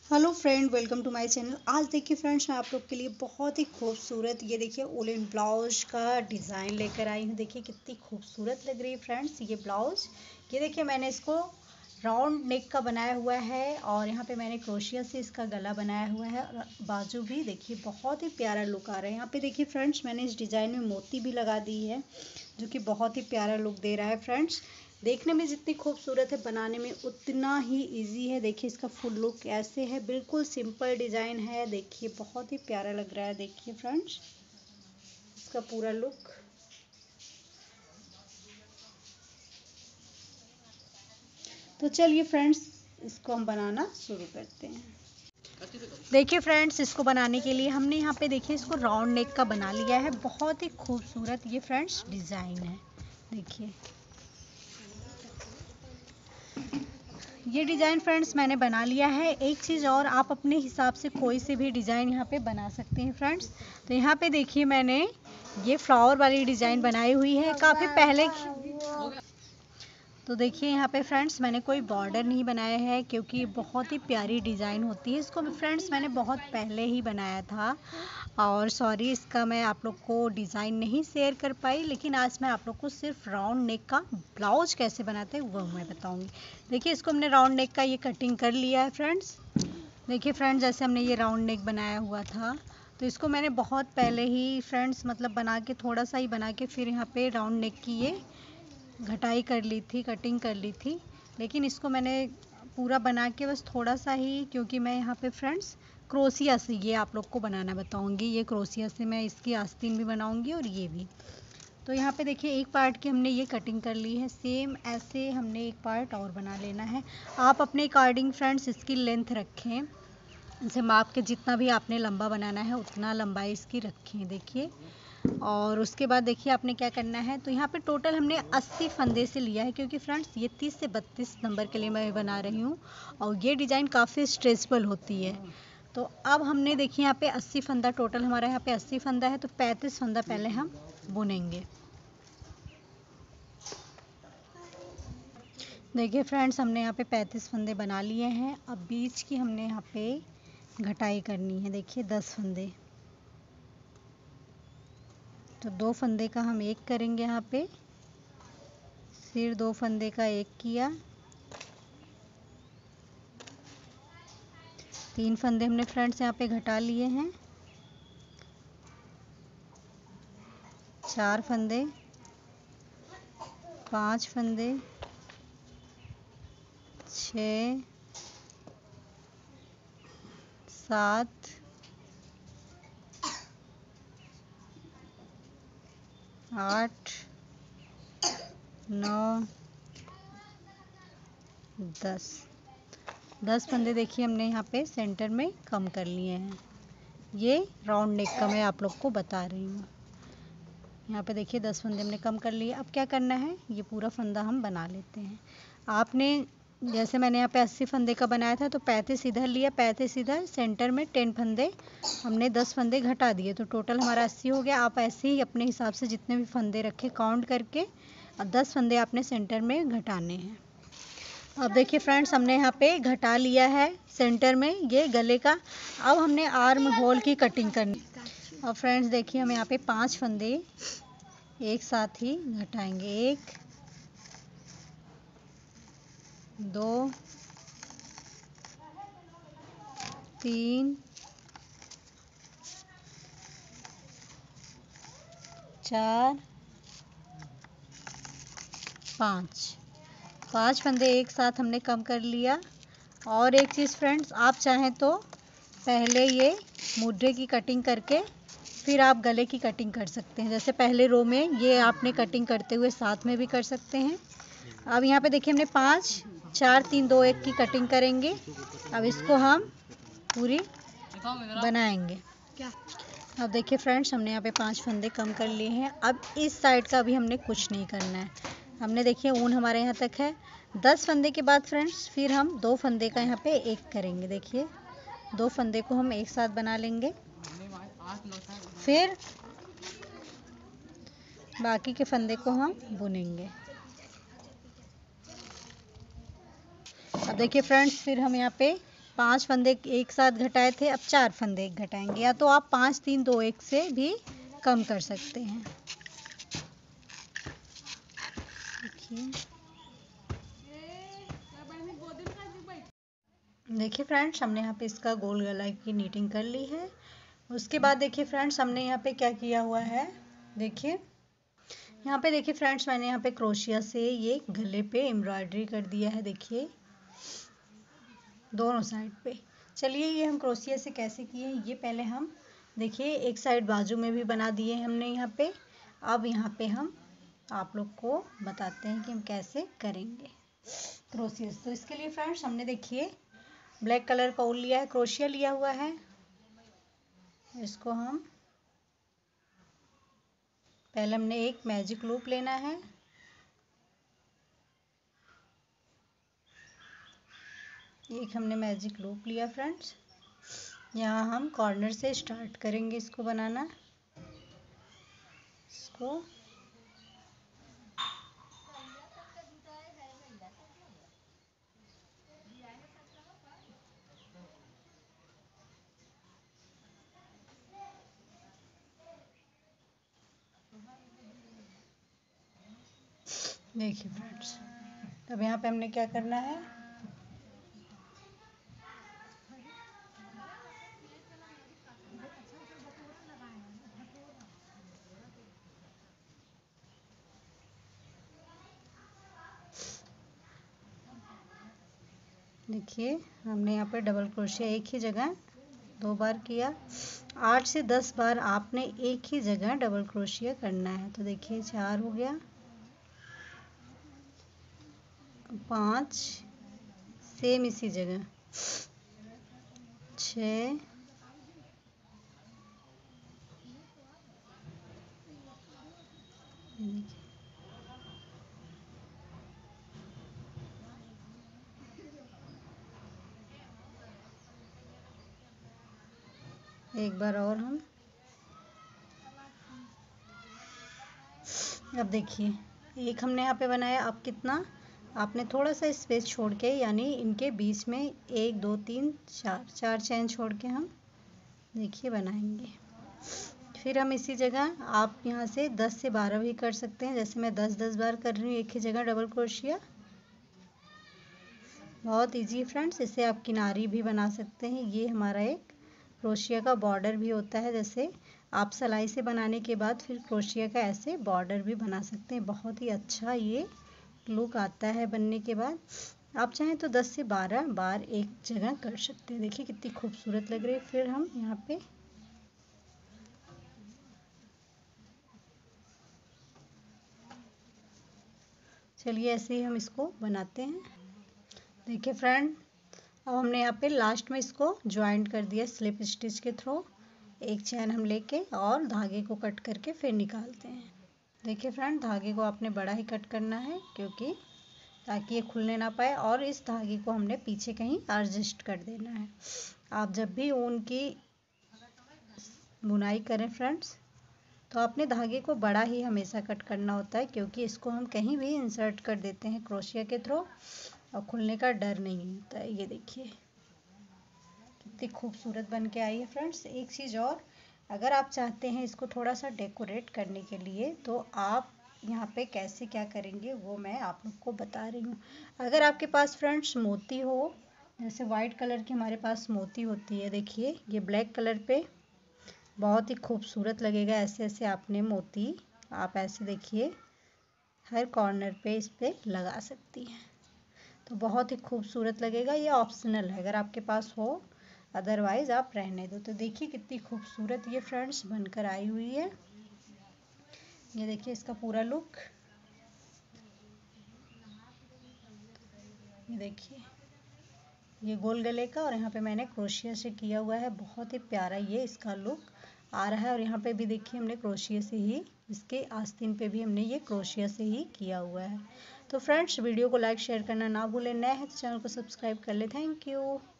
Hello friend, welcome to my channel. आज देखिए friends, मैं आप लोग के लिए बहुत ही खूबसूरत ये देखिए वुलन ब्लाउज का डिज़ाइन लेकर आई हूँ। देखिए कितनी खूबसूरत लग रही है फ्रेंड्स ये ब्लाउज। ये देखिए मैंने इसको राउंड नेक का बनाया हुआ है और यहाँ पे मैंने क्रोशिया से इसका गला बनाया हुआ है और बाजू भी देखिए बहुत ही प्यारा लुक आ रहा है। यहाँ पे देखिए फ्रेंड्स, मैंने इस डिज़ाइन में मोती भी लगा दी है जो कि बहुत ही प्यारा लुक दे रहा है फ्रेंड्स। देखने में जितनी खूबसूरत है, बनाने में उतना ही इजी है। देखिए इसका फुल लुक ऐसे है, बिल्कुल सिंपल डिज़ाइन है। देखिए बहुत ही प्यारा लग रहा है। देखिए फ्रेंड्स इसका पूरा लुक। तो चलिए फ्रेंड्स, इसको हम बनाना शुरू करते हैं। देखिए फ्रेंड्स, इसको बनाने के लिए हमने यहाँ पे देखिए इसको राउंड नेक का बना लिया है। बहुत ही खूबसूरत ये फ्रेंड्स डिज़ाइन है। देखिए ये डिज़ाइन फ्रेंड्स मैंने बना लिया है। एक चीज़ और, आप अपने हिसाब से कोई से भी डिज़ाइन यहाँ पे बना सकते हैं फ्रेंड्स। तो यहाँ पे देखिए मैंने ये फ्लावर वाली डिज़ाइन बनाई हुई है काफ़ी पहले की। तो देखिए यहाँ पे फ्रेंड्स मैंने कोई बॉर्डर नहीं बनाया है क्योंकि बहुत ही प्यारी डिज़ाइन होती है। इसको फ्रेंड्स मैंने बहुत पहले ही बनाया था और सॉरी, इसका मैं आप लोग को डिज़ाइन नहीं शेयर कर पाई, लेकिन आज मैं आप लोग को सिर्फ राउंड नेक का ब्लाउज कैसे बनाते हैं वो मैं बताऊंगी। देखिए इसको हमने राउंड नेक का ये कटिंग कर लिया है फ्रेंड्स। देखिए फ्रेंड्स, जैसे हमने ये राउंड नेक बनाया हुआ था तो इसको मैंने बहुत पहले ही फ्रेंड्स मतलब बना के, थोड़ा सा ही बना के फिर यहाँ पे राउंड नेक की ये घटाई कर ली थी, कटिंग कर ली थी। लेकिन इसको मैंने पूरा बना के बस थोड़ा सा ही, क्योंकि मैं यहाँ पे फ्रेंड्स क्रोशिया से ये आप लोग को बनाना बताऊंगी। ये क्रोशिया से मैं इसकी आस्तीन भी बनाऊंगी और ये भी। तो यहाँ पे देखिए एक पार्ट की हमने ये कटिंग कर ली है। सेम ऐसे हमने एक पार्ट और बना लेना है। आप अपने अकॉर्डिंग फ्रेंड्स इसकी लेंथ रखें, इसे माप के जितना भी आपने लंबा बनाना है उतना लंबाई इसकी रखें। देखिए और उसके बाद देखिए आपने क्या करना है। तो यहाँ पे टोटल हमने 80 फंदे से लिया है क्योंकि फ्रेंड्स ये 30 से 32 नंबर के लिए मैं बना रही हूँ और ये डिज़ाइन काफ़ी स्ट्रेचबल होती है। तो अब हमने देखिए यहाँ पे 80 फंदा, टोटल हमारा यहाँ पे 80 फंदा है, तो 35 फंदा पहले हम बुनेंगे। देखिए फ्रेंड्स, हमने यहाँ पे 35 फंदे बना लिए हैं। अब बीच की हमने यहाँ पे घटाई करनी है। देखिए 10 फंदे, तो 2 फंदे का हम एक करेंगे यहाँ पे, फिर 2 फंदे का एक किया, 3 फंदे हमने फ्रेंड्स यहाँ पे घटा लिए हैं, 4 फंदे, 5 फंदे, 6, 7, 8, 9, 10 फंदे देखिए हमने यहाँ पे सेंटर में कम कर लिए हैं। ये राउंड नेक का मैं आप लोग को बता रही हूँ। यहाँ पे देखिए 10 फंदे हमने कम कर लिए। अब क्या करना है, ये पूरा फंदा हम बना लेते हैं। आपने जैसे मैंने यहाँ पे 80 फंदे का बनाया था तो 35 इधर लिया, 35 इधर, सेंटर में 10 फंदे हमने 10 फंदे घटा दिए, तो टोटल हमारा 80 हो गया। आप ऐसे ही अपने हिसाब से जितने भी फंदे रखे काउंट करके और 10 फंदे आपने सेंटर में घटाने हैं। अब देखिए फ्रेंड्स, हमने यहाँ पे घटा लिया है सेंटर में ये गले का। अब हमने आर्म होल की कटिंग करनी। और फ्रेंड्स देखिए हम यहाँ पे 5 फंदे एक साथ ही घटाएंगे। 1, 2, 3, 4, 5 फंदे एक साथ हमने कम कर लिया। और एक चीज़ फ्रेंड्स, आप चाहें तो पहले ये मुर्रे की कटिंग करके फिर आप गले की कटिंग कर सकते हैं। जैसे पहले रो में ये आपने कटिंग करते हुए साथ में भी कर सकते हैं। अब यहाँ पे देखिए हमने 5, 4, 3, 2, 1 की कटिंग करेंगे। अब इसको हम पूरी बनाएंगे। अब देखिए फ्रेंड्स, हमने यहाँ पे 5 फंदे कम कर लिए हैं। अब इस साइड का भी हमने कुछ नहीं करना है। हमने देखिए ऊन हमारे यहाँ तक है। 10 फंदे के बाद फ्रेंड्स फिर हम 2 फंदे का यहाँ पे एक करेंगे। देखिए 2 फंदे को हम एक साथ बना लेंगे, फिर बाकी के फंदे को हम बुनेंगे। अब देखिए फ्रेंड्स, फिर हम यहाँ पे 5 फंदे एक साथ घटाए थे, अब 4 फंदे एक घटाएंगे, या तो आप 5 3 2 1 से भी कम कर सकते हैं। देखिए फ्रेंड्स, हमने यहाँ पे इसका गोल गला की नीटिंग कर ली है। उसके बाद देखिए फ्रेंड्स, हमने यहाँ पे क्या किया हुआ है, देखिए यहाँ पे देखिए फ्रेंड्स, मैंने यहाँ पे क्रोशिया से ये गले पे एम्ब्रॉयडरी कर दिया है, देखिए दोनों साइड पे। चलिए ये हम क्रोशिया से कैसे किए ये पहले हम देखिए, एक साइड बाजू में भी बना दिए हमने यहाँ पे। अब यहाँ पे हम आप लोग को बताते हैं कि हम कैसे करेंगे क्रोशिया। तो इसके लिए फ्रेंड्स, हमने देखिए ब्लैक कलर का ऊन लिया है, क्रोशिया लिया हुआ है। इसको हम पहले हमने एक मैजिक लूप लेना है, एक हमने मैजिक लूप लिया फ्रेंड्स। यहाँ हम कॉर्नर से स्टार्ट करेंगे इसको बनाना। इसको देखिए फ्रेंड्स, अब यहाँ पे हमने क्या करना है, देखिए हमने यहाँ पे डबल क्रोशिया एक ही जगह 2 बार किया। 8 से 10 बार आपने एक ही जगह डबल क्रोशिया करना है। तो देखिए 4 हो गया, 5 सेम इसी जगह, 6 एक बार और हम, अब देखिए एक हमने यहाँ पे बनाया। अब कितना आपने थोड़ा सा स्पेस छोड़ के, यानी इनके बीच में 1 2 3 4 चैन छोड़ के हम देखिए बनाएंगे। फिर हम इसी जगह आप यहाँ से 10 से 12 भी कर सकते हैं, जैसे मैं 10 बार कर रही हूँ एक ही जगह डबल क्रोशिया। बहुत इजी फ्रेंड्स, इसे आप किनारी भी बना सकते हैं। ये हमारा एक क्रोशिया का बॉर्डर भी होता है, जैसे आप सिलाई से बनाने के बाद फिर क्रोशिया का ऐसे बॉर्डर भी बना सकते हैं। बहुत ही अच्छा ये लुक आता है बनने के बाद। आप चाहें तो 10 से 12 बार एक जगह कर सकते हैं। देखिए कितनी खूबसूरत लग रही है। फिर हम यहाँ पे चलिए ऐसे ही हम इसको बनाते हैं। देखिए फ्रेंड, अब हमने यहाँ पे लास्ट में इसको ज्वाइंट कर दिया स्लिप स्टिच के थ्रू। एक चैन हम लेके और धागे को कट करके फिर निकालते हैं। देखिए फ्रेंड, धागे को आपने बड़ा ही कट करना है, क्योंकि ताकि ये खुलने ना पाए, और इस धागे को हमने पीछे कहीं एडजस्ट कर देना है। आप जब भी ऊन की बुनाई करें फ्रेंड्स, तो आपने धागे को बड़ा ही हमेशा कट करना होता है, क्योंकि इसको हम कहीं भी इंसर्ट कर देते हैं क्रोशिया के थ्रू और खुलने का डर नहीं होता है। ये देखिए कितनी खूबसूरत बन के आई है फ्रेंड्स। एक चीज़ और, अगर आप चाहते हैं इसको थोड़ा सा डेकोरेट करने के लिए, तो आप यहाँ पे कैसे क्या करेंगे वो मैं आप लोग को बता रही हूँ। अगर आपके पास फ्रेंड्स मोती हो, जैसे वाइट कलर की हमारे पास मोती होती है, देखिए ये ब्लैक कलर पे बहुत ही खूबसूरत लगेगा। ऐसे ऐसे आपने मोती आप ऐसे देखिए हर कॉर्नर पे इस पे लगा सकती हैं, तो बहुत ही खूबसूरत लगेगा। ये ऑप्शनल है, अगर आपके पास हो, अदरवाइज आप रहने दो। तो देखिए कितनी खूबसूरत ये फ्रेंड्स बनकर आई हुई है। ये देखिए इसका पूरा लुक, ये देखिए ये गोल गले का, और यहाँ पे मैंने क्रोशिया से किया हुआ है। बहुत ही प्यारा ये इसका लुक आ रहा है। और यहाँ पे भी देखिए हमने क्रोशिया से ही, इसके आस्तीन पे भी हमने ये क्रोशिया से ही किया हुआ है। तो फ्रेंड्स वीडियो को लाइक शेयर करना ना भूलें। नए हैं तो चैनल को सब्सक्राइब कर ले। Thank you.